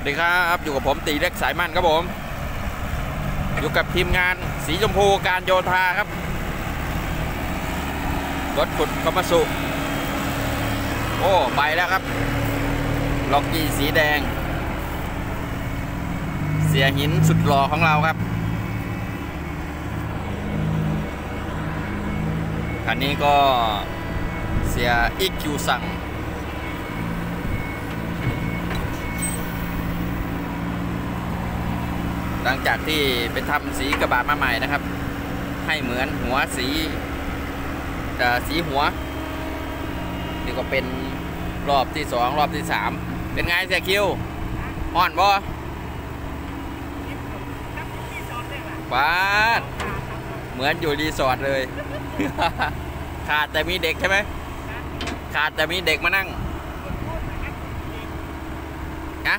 ดีครับอยู่กับผมตีเล็กสายมันครับผมอยู่กับทีมงานสีชมพูการโยธาครับรถขุดคอมมาสุโอ้ไปแล้วครับล็อกกี้สีแดงเสียหินสุดหล่อของเราครับคันนี้ก็เสียอิกคิวสั่งหลังจากที่ไปทำสีกระบะมาใหม่นะครับให้เหมือนหัวสีหัวนี่ก็เป็นรอบที่2รอบที่3เป็นไงเสียคิวอ่อนบ่ป้าเหมือนอยู่รีสอร์ทเลย ขาดแต่มีเด็กใช่ไหมขาดแต่มีเด็กมานั่งนะ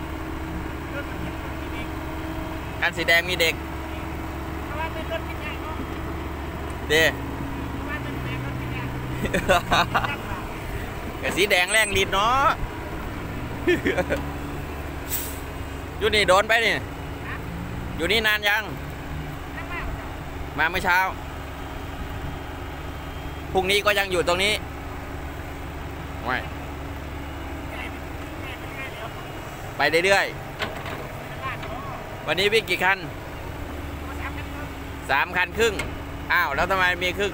คันสีแดงมีเด็กเด้แต่สีแดงแรงลิ้นเนาะ อยู่นี่โดนไปนี่อยู่นี่นานยังมาเมื่อเช้าพรุ่งนี้ก็ยังอยู่ตรงนี้ไม่ไปเรื่อยๆวันนี้วิ่งกี่คัน3 คันครึ่งอ้าวแล้วทำไมมีครึ่ง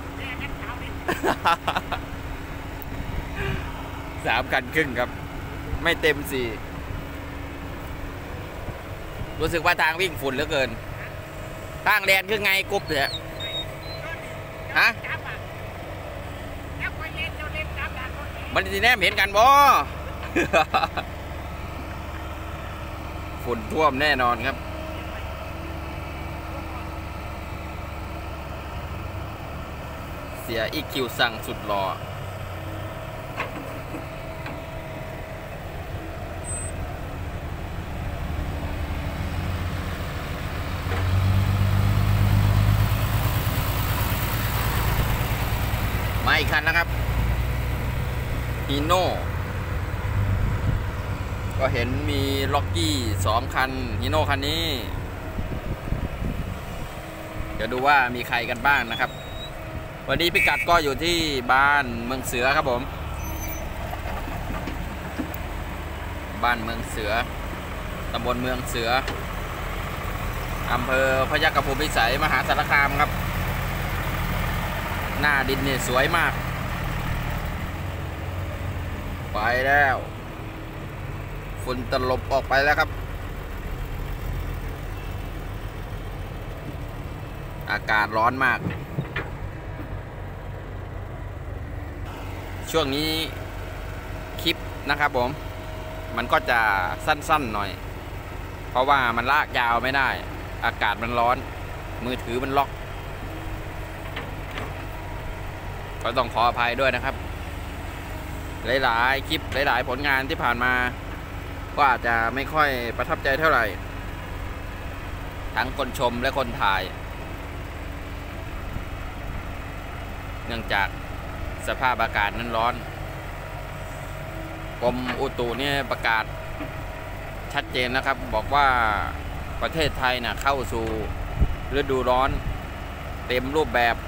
3 คันครึ่งครับไม่เต็ม4รู้สึกว่าทางวิ่งฝุ่นเหลือเกินทางแดนคือไงกรุ๊บเนี่ยฮะมันจะแนมเห็นกันบ่ ฝุ่นท่วมแน่นอนครับเสียอีคิวสั่งสุดหล่อมาอีกคันนะครับฮีโน่ก็เห็นมีล็อกกี้2 คันฮีโน่คันนี้เดี๋ยวดูว่ามีใครกันบ้างนะครับวันนี้พิกัดก็อยู่ที่บ้านเมืองเสือครับผมบ้านเมืองเสือตำบลเมืองเสืออำเภอพยัคฆภูมิพิสัยมหาสารคามครับหน้าดินเนี่ยสวยมากไปแล้วฝุ่นตลบออกไปแล้วครับอากาศร้อนมากช่วงนี้คลิปนะครับผมมันก็จะสั้นๆหน่อยเพราะว่ามันลากยาวไม่ได้อากาศมันร้อนมือถือมันล็อกก็ต้องขออภัยด้วยนะครับหลายๆคลิปหลายๆผลงานที่ผ่านมาก็อาจจะไม่ค่อยประทับใจเท่าไหร่ทั้งคนชมและคนถ่ายเนื่องจากสภาพอากาศนั้นร้อนกรมอุตุเนี่ยประกาศชัดเจนนะครับบอกว่าประเทศไทยน่ะเข้าสู่ฤดูร้อนเต็มรูปแบบ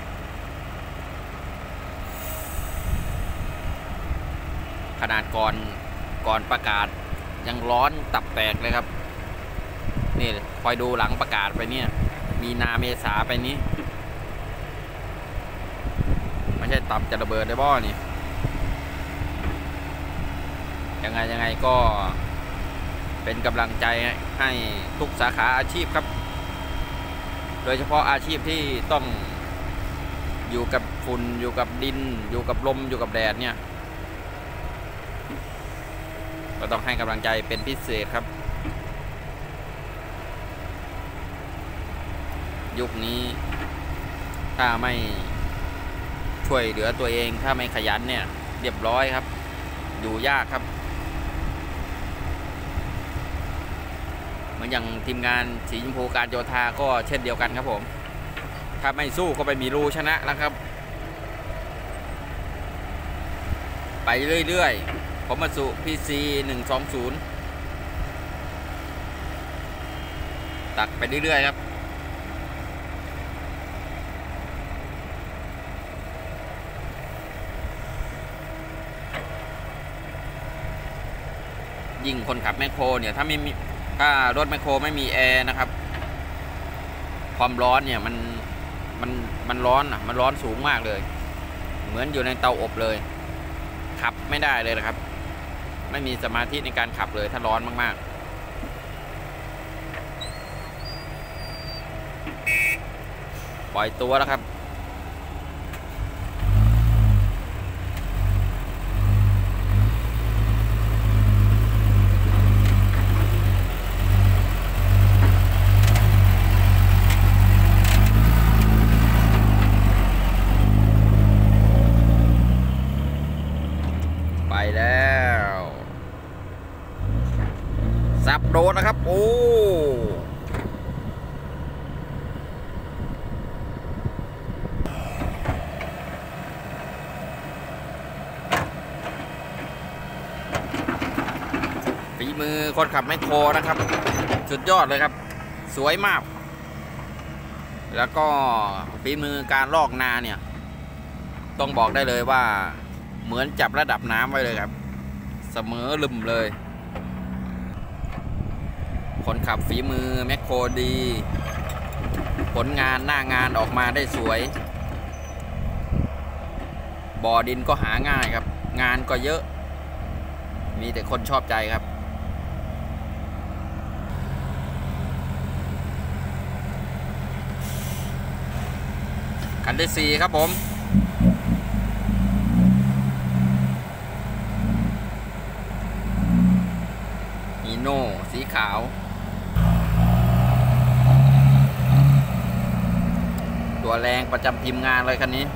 ขนาดก่อนประกาศยังร้อนตับแตกเลยครับนี่คอยดูหลังประกาศไปเนี่ยมีนาเมษาไปนี้ไม่ใช่ตับจะระเบิดได้บ่นี่ยังไงก็เป็นกำลังใจให้ทุกสาขาอาชีพครับโดยเฉพาะอาชีพที่ต้องอยู่กับฝุ่นอยู่กับดินอยู่กับลมอยู่กับแดดเนี่ยก็ต้องให้กำลังใจเป็นพิเศษครับยุคนี้ถ้าไม่ช่วยเหลือตัวเองถ้าไม่ขยันเนี่ยเรียบร้อยครับอยู่ยากครับเหมือนอย่างทีมงานสีชมพูการโยธาก็เช่นเดียวกันครับผมถ้าไม่สู้ก็ไปมีรูชนะแล้วครับไปเรื่อยๆผมมาสู่ PC 120 ตักไปเรื่อยๆครับยิ่งคนขับแมคโครเนี่ยถ้ารถแมคโครไม่มีแอร์นะครับความร้อนเนี่ยมันร้อนอ่ะมันร้อนสูงมากเลยเหมือนอยู่ในเตาอบเลยขับไม่ได้เลยนะครับไม่มีสมาธิในการขับเลยถ้าร้อนมากๆปล่อยตัวแล้วครับไปแล้วสับโดนนะครับโอ้ฝีมือคนขับแมคโครนะครับสุดยอดเลยครับสวยมากแล้วก็ฝีมือการลอกนาเนี่ยต้องบอกได้เลยว่าเหมือนจับระดับน้ำไว้เลยครับเสมอลึมเลยคนขับฝีมือแมคโครดีผลงานหน้างานออกมาได้สวยบ่อดินก็หาง่ายครับงานก็เยอะมีแต่คนชอบใจครับคันที่4ครับผมฮีโน่สีขาวตัวแรงประจำทีมงานเลยคันนี้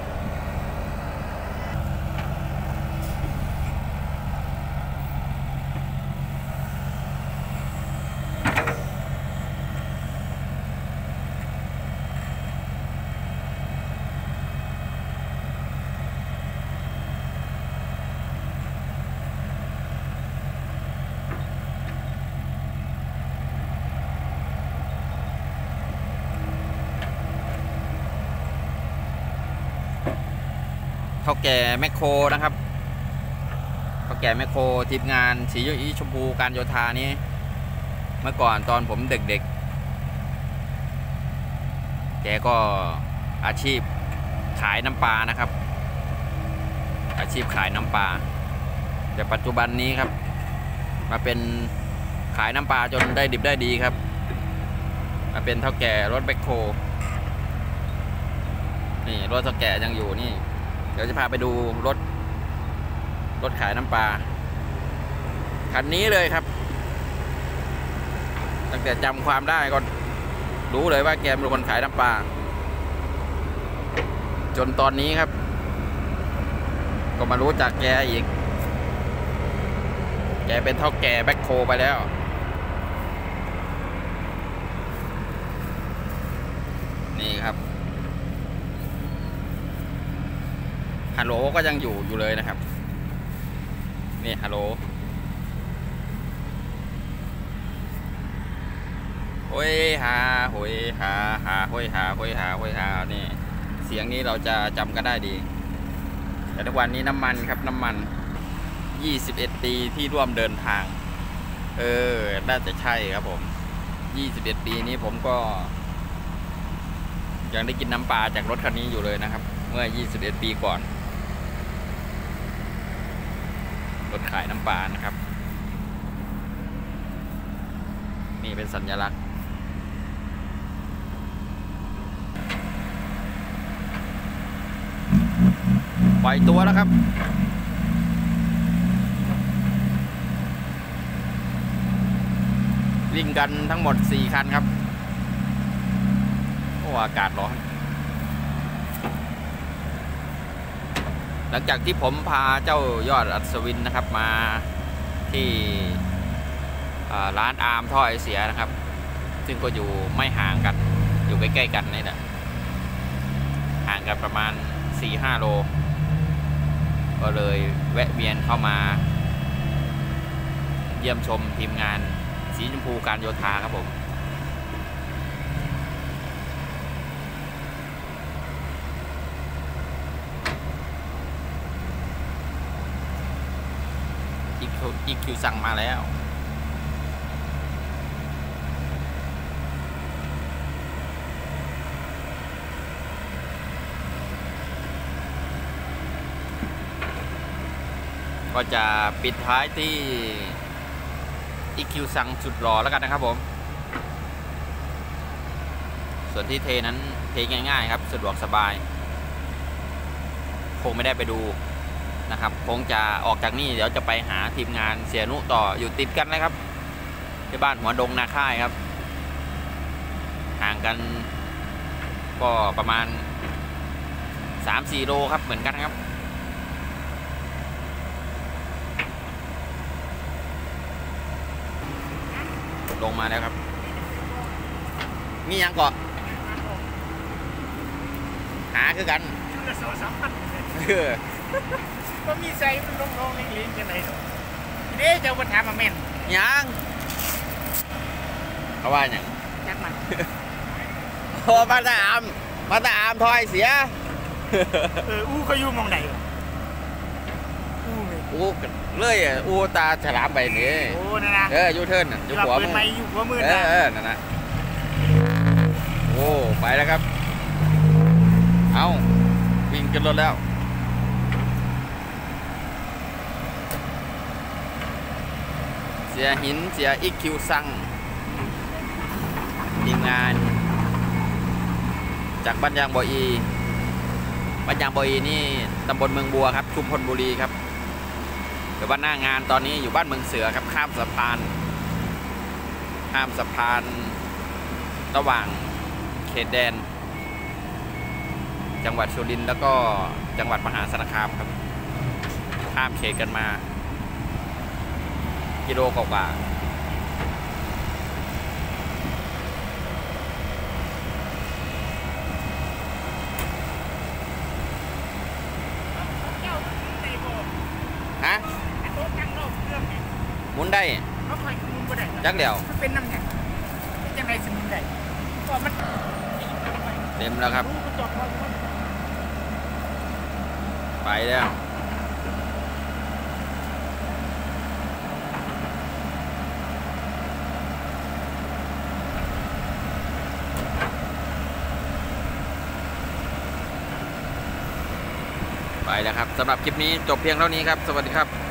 เท่าแก่แมคโครนะครับเท่าแก่แมคโครทีมงานสีชมพูการโยธานี้เมื่อก่อนตอนผมเด็กๆแกก็อาชีพขายน้ำปลานะครับอาชีพขายน้ำปลาแต่ปัจจุบันนี้ครับมาเป็นขายน้ำปลาจนได้ดิบได้ดีครับมาเป็นเท่าแก่รถแมคโครนี่รถเท่าแก่ยังอยู่นี่เดี๋ยวจะพาไปดูรถขายน้ำปลาคันนี้เลยครับตั้งแต่จำความได้ก็รู้เลยว่าแกเป็นคนขายน้ำปลาจนตอนนี้ครับก็มารู้จักแกอีกแกเป็นเท่าแก่แบ็คโคไปแล้วนี่ครับฮัลโหลก็ยังอยู่เลยนะครับนี่ฮัลโหลโอ้ยหาโหยหาโหยหาโหยหาโหยหานี่เสียงนี้เราจะจำกันได้ดีแต่ทุกวันนี้น้ำมันครับน้ำมัน21 ปีที่ร่วมเดินทางน่าจะใช่ครับผม21 ปีนี้ผมก็ยังได้กินน้ำปลาจากรถคันนี้อยู่เลยนะครับเมื่อ21 ปีก่อนรถขายน้ำปลานะครับนี่เป็นสัญลักษณ์ปล่อยตัวแล้วครับวิ่งกันทั้งหมด4 คันครับโอ้อากาศร้อนหลังจากที่ผมพาเจ้ายอดอัศวินนะครับมาที่ร้านอาร์มท่อไอเสียนะครับซึ่งก็อยู่ไม่ห่างกันอยู่ใกล้ๆกันนี่แหละห่างกันประมาณ 4-5 โลก็เลยแวะเวียนเข้ามาเยี่ยมชมทีมงานสีชมพูการโยธาครับผม EQ สั่งมาแล้วก็จะปิดท้ายที่ EQ สั่งสุดหล่อแล้วกันนะครับผมส่วนที่เทนั้นเทง่ายๆครับสะดวกสบายคงไม่ได้ไปดูนะครับคงจะออกจากนี่เดี๋ยวจะไปหาทีมงานเสียนุต่ออยู่ติดกันเลยครับที่บ้านหัวดงนาค่ายครับห่างกันก็ประมาณ 3-4 โลครับเหมือนกันครับลงมาแล้วครับมียังเกาะหาคือกันก็มีใจมันลงๆลิงๆกันไหนเด้เจ้าปัญหามาแม่นยังเขาว่าอย่างจักมันโอ้มาตาอามถอยเสียอู้เขาอยู่มองไหนอู้เลยอู้ตาฉลามไปนี่โอ้นั่นนะยูเทิร์นยูหัวมืออยู่หัวมือนั่นนะโอ้ไปแล้วครับเอาวิ่งกันรถแล้วเสียหินเสียEQสั่งทีมงานจากบ้านยางบ่ออีนี่ตำบลเมืองบัวครับชุมพลบุรีครับแต่ว่าหน้างานตอนนี้อยู่บ้านเมืองเสือครับข้ามสะพานระหว่างเขตแดนจังหวัดสุรินทร์แล้วก็จังหวัดมหาสารคามครับข้ามเขตกันมากิโลกว่าฮะมุนได้จักเดี่ยวเป็นน้ำแข็งยังไงสมุนได้ก็มันเต็มแล้วครับไปแล้วไปแล้วครับสำหรับคลิปนี้จบเพียงเท่านี้ครับสวัสดีครับ